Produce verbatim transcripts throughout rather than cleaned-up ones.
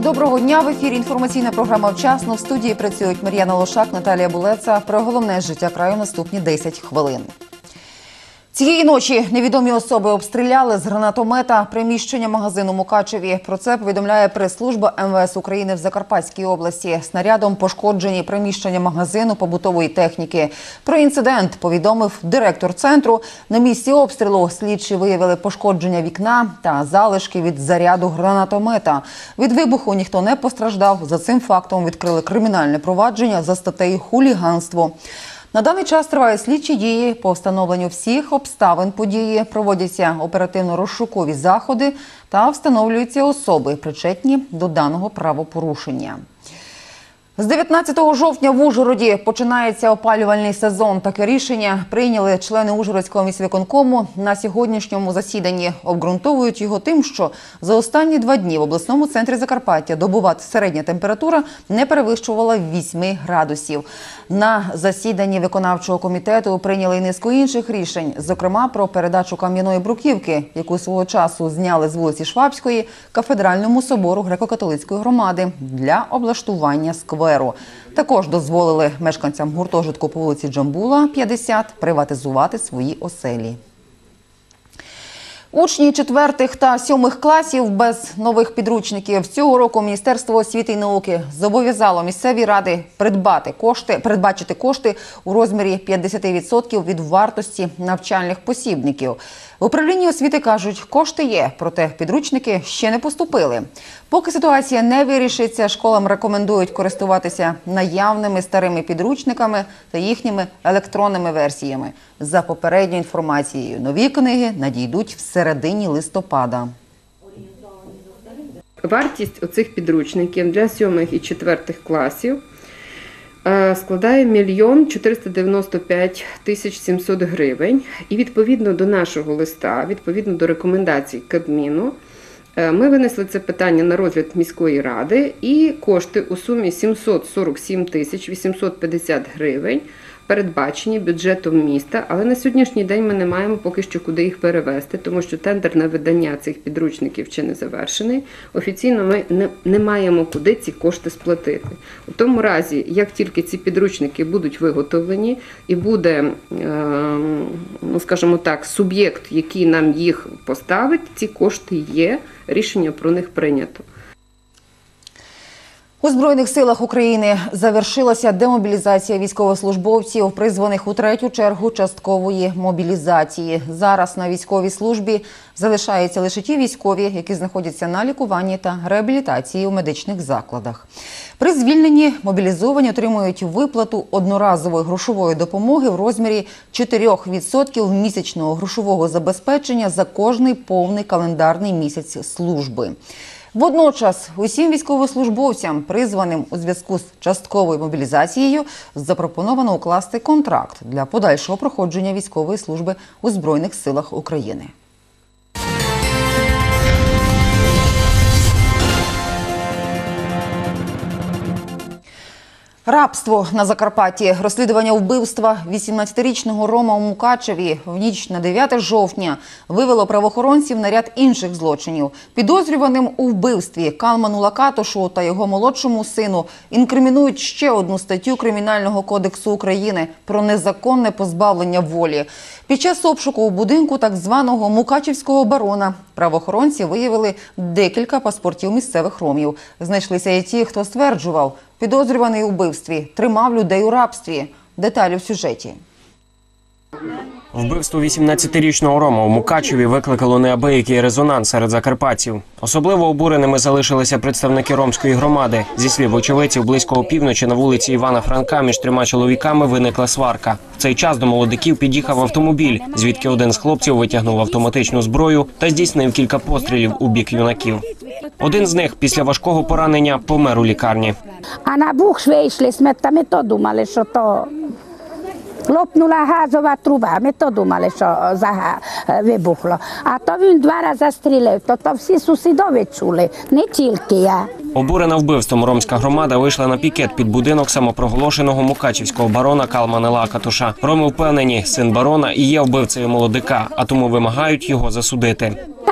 Доброго дня! В ефірі інформаційна програма «Вчасно». В студії працюють Мар'яна Лошак, Наталія Булеца. Про головне з життя краю наступні десять хвилин. Цієї ночі невідомі особи обстріляли з гранатомета приміщення магазину Мукачеві. Про це повідомляє прес-служба ем ве ес України в Закарпатській області. Снарядом пошкоджені приміщення магазину побутової техніки. Про інцидент повідомив директор центру. На місці обстрілу слідчі виявили пошкодження вікна та залишки від заряду гранатомета. Від вибуху ніхто не постраждав. За цим фактом відкрили кримінальне провадження за статтею «Хуліганство». На даний час тривають слідчі дії по встановленню всіх обставин події, проводяться оперативно-розшукові заходи та встановлюються особи, причетні до даного правопорушення. З дев'ятнадцятого жовтня в Ужгороді починається опалювальний сезон. Таке рішення прийняли члени Ужгородського міськвиконкому на сьогоднішньому засіданні. Обґрунтовують його тим, що за останні два дні в обласному центрі Закарпаття добова середня температура не перевищувала вісім градусів. На засіданні виконавчого комітету прийняли й низку інших рішень, зокрема про передачу кам'яної бруківки, яку свого часу зняли з вулиці Швабської, кафедральному собору греко-католицької громади для облаштування скверу. Також дозволили мешканцям гуртожитку по вулиці Джамбула, п'ятдесят, приватизувати свої оселі. Учні четвертих та сьомих класів без нових підручників. Цього року Міністерство освіти і науки зобов'язало місцеві ради придбати кошти, передбачити кошти у розмірі п'ятдесят відсотків від вартості навчальних посібників. В управлінні освіти кажуть, кошти є, проте підручники ще не поступили. Поки ситуація не вирішиться, школам рекомендують користуватися наявними старими підручниками та їхніми електронними версіями. За попередньою інформацією, нові книги надійдуть в середині листопада. Вартість оцих підручників для сьомих і четвертих класів складає мільйон чотириста дев'яносто п'ять тисяч сімсот гривень. І відповідно до нашого листа, відповідно до рекомендацій Кабміну, ми винесли це питання на розгляд міської ради, і кошти у сумі сімсот сорок сім тисяч вісімсот п'ятдесят гривень передбачені бюджетом міста, але на сьогоднішній день ми не маємо поки що куди їх перевести, тому що тендер на видання цих підручників ще не завершений. Офіційно ми не, не маємо куди ці кошти сплатити. У тому разі, як тільки ці підручники будуть виготовлені і буде, е, ну скажімо так, суб'єкт, який нам їх поставить, ці кошти є, рішення про них прийнято. У Збройних силах України завершилася демобілізація військовослужбовців, призваних у третю чергу часткової мобілізації. Зараз на військовій службі залишаються лише ті військові, які знаходяться на лікуванні та реабілітації у медичних закладах. При звільненні мобілізовані отримують виплату одноразової грошової допомоги в розмірі чотирьох відсотків місячного грошового забезпечення за кожний повний календарний місяць служби. Водночас усім військовослужбовцям, призваним у зв'язку з частковою мобілізацією, запропоновано укласти контракт для подальшого проходження військової служби у Збройних силах України. Рабство на Закарпатті. Розслідування вбивства вісімнадцятирічного Рома у Мукачеві в ніч на дев'яте жовтня вивело правоохоронців на ряд інших злочинів. Підозрюваним у вбивстві Калману Лакатошу та його молодшому сину інкримінують ще одну статтю Кримінального кодексу України про незаконне позбавлення волі. Під час обшуку у будинку так званого мукачівського барона правоохоронці виявили декілька паспортів місцевих ромів. Знайшлися і ті, хто стверджував, підозрюваний у вбивстві тримав людей у рабстві. Деталі в сюжеті. Вбивство вісімнадцятирічного Рома у Мукачеві викликало неабиякий резонанс серед закарпатців. Особливо обуреними залишилися представники ромської громади. Зі слів очевидців, близько опівночі на вулиці Івана Франка між трьома чоловіками виникла сварка. В цей час до молодиків під'їхав автомобіль, звідки один з хлопців витягнув автоматичну зброю та здійснив кілька пострілів у бік юнаків. Один з них після важкого поранення помер у лікарні. А на бух вийшли, ми то думали, що то лопнула газова труба, ми то думали, що вибухло. А то він два рази стріляв, то, то всі сусідові чули, не тільки я. Обурена вбивством ромська громада вийшла на пікет під будинок самопроголошеного мукачівського барона Калмана Лакатоша. Роми впевнені, син барона і є вбивцею молодика, а тому вимагають його засудити. Та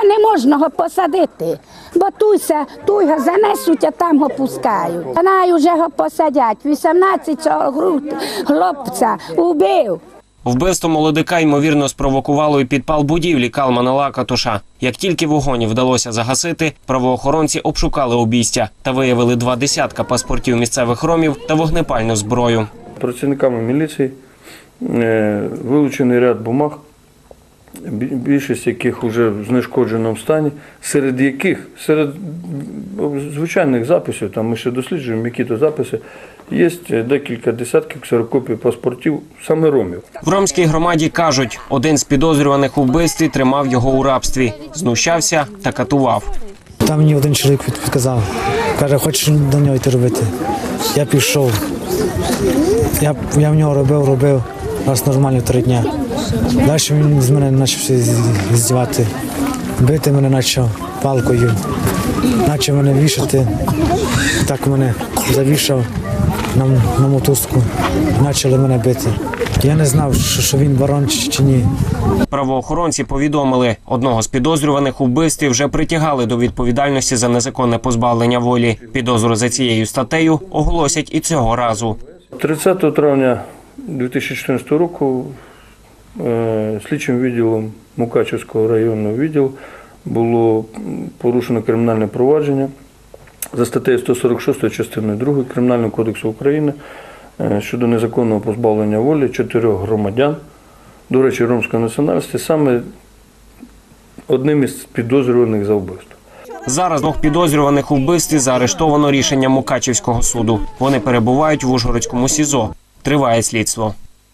не можна його посадити, бо туйся, туй його занесуть, а там його пускають. А най вже його посадять, вісімнадцятого хлопця убив. Вбивство молодика, ймовірно, спровокувало і підпал будівлі Калмана Лакатуша. Як тільки вогонь вдалося загасити, правоохоронці обшукали обійстя та виявили два десятка паспортів місцевих ромів та вогнепальну зброю. Працівниками міліції е, вилучений ряд бумаг, бі- більшість яких вже в знешкодженому стані, серед яких, серед звичайних записів, там ми ще досліджуємо які-то записи, є декілька десятків ксерокопій паспортів саме ромів. В ромській громаді кажуть, один з підозрюваних у вбивстві тримав його у рабстві, знущався та катував. Там мені один чоловік підказав, каже, хочеш до нього йти робити. Я пішов. Я, я в нього робив, робив, раз нормально три дня. Далі він з мене почав здівати, бити мене почав палкою, почав мене вішати, так мене завішав на, на мотузку, почали мене бити. Я не знав, що, що він барон чи ні. Правоохоронці повідомили, одного з підозрюваних у вбивстві вже притягали до відповідальності за незаконне позбавлення волі. Підозру за цією статтею оголосять і цього разу. тридцятого травня дві тисячі чотирнадцятого року е, слідчим відділом Мукачівського районного відділу було порушено кримінальне провадження за статтею сто сорок шість частиною другою Кримінального кодексу України е, щодо незаконного позбавлення волі чотирьох громадян, до речі, ромської національності, саме одним із підозрюваних за вбивство. Зараз двох підозрюваних у вбивстві заарештовано рішенням Мукачівського суду. Вони перебувають в Ужгородському СІЗО. Триває слідство.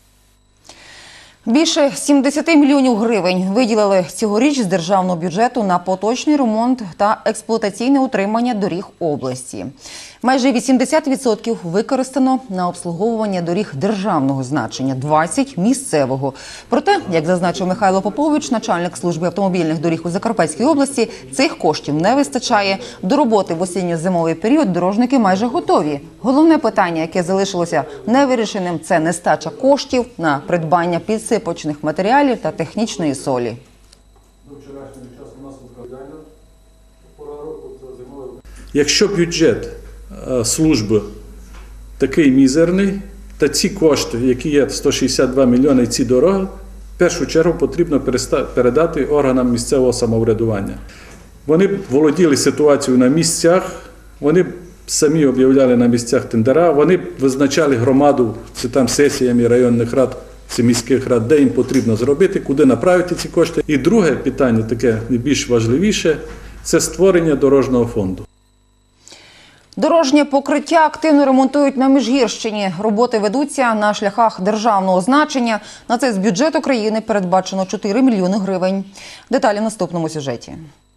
Більше сімдесят мільйонів гривень виділили цьогоріч з державного бюджету на поточний ремонт та експлуатаційне утримання доріг області. Майже вісімдесят відсотків використано на обслуговування доріг державного значення, двадцять відсотків – місцевого. Проте, як зазначив Михайло Попович, начальник служби автомобільних доріг у Закарпатській області, цих коштів не вистачає. До роботи в осінньо-зимовий період дорожники майже готові. Головне питання, яке залишилося невирішеним – це нестача коштів на придбання підсипочних матеріалів та технічної солі. Якщо бюджет служби такий мізерний, то ці кошти, які є сто шістдесят два мільйони, і ці дороги, в першу чергу потрібно передати органам місцевого самоврядування. Вони б володіли ситуацією на місцях, вони б самі об'являли на місцях тендера, вони б визначали громаду, це там сесіями районних рад, це міських рад, де їм потрібно зробити, куди направити ці кошти. І друге питання, таке не більш важливіше, це створення дорожнього фонду. Дорожнє покриття активно ремонтують на Міжгірщині. Роботи ведуться на шляхах державного значення. На це з бюджету країни передбачено чотири мільйони гривень. Деталі в наступному сюжеті.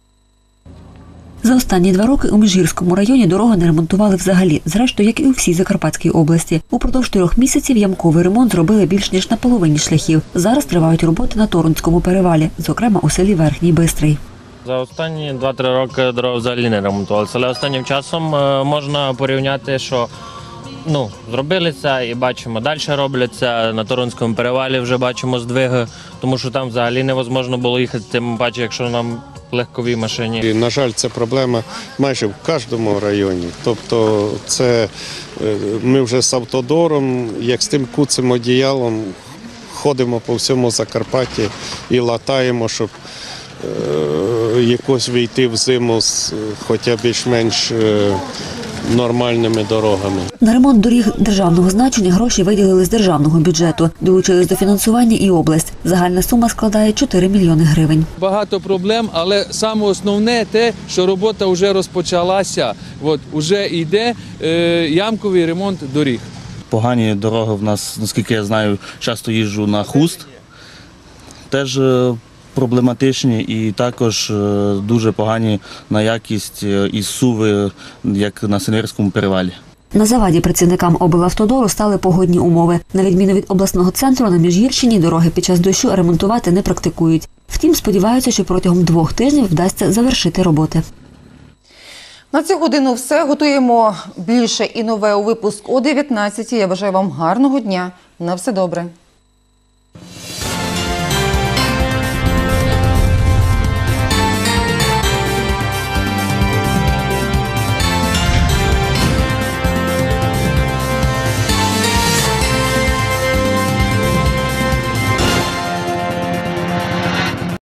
За останні два роки у Міжгірському районі дорогу не ремонтували взагалі, зрештою, як і у всій Закарпатській області. Упродовж трьох місяців ямковий ремонт зробили більш ніж на половині шляхів. Зараз тривають роботи на Торунському перевалі, зокрема у селі Верхній Бистрий. За останні два-три роки дорога взагалі не ремонтувалася, але останнім часом можна порівняти, що ну, зробилися і бачимо, далі робляться. На Торунському перевалі вже бачимо здвиги, тому що там взагалі невозможно було їхати, тим паче, якщо нам легковій машині. І, на жаль, це проблема майже в кожному районі. Тобто це ми вже з автодором, як з тим куцим одіялом, ходимо по всьому Закарпатті і латаємо, щоб е, якось вийти в зиму з хоча більш-менш е, нормальними дорогами. На ремонт доріг державного значення гроші виділили з державного бюджету. Долучились до фінансування і область. Загальна сума складає чотири мільйони гривень. Багато проблем, але саме основне те, що робота вже розпочалася. От, вже йде е, ямковий ремонт доріг. Погані дороги в нас, наскільки я знаю, часто їжджу на Хуст. Теж проблематичні і також дуже погані на якість і суви, як на Синирському перевалі. На заваді працівникам облавтодору стали погодні умови. На відміну від обласного центру, на Міжгірщині дороги під час дощу ремонтувати не практикують. Втім, сподіваються, що протягом двох тижнів вдасться завершити роботи. На цю годину все. Готуємо більше і нове у випуск о дев'ятнадцятій. Я бажаю вам гарного дня. На все добре.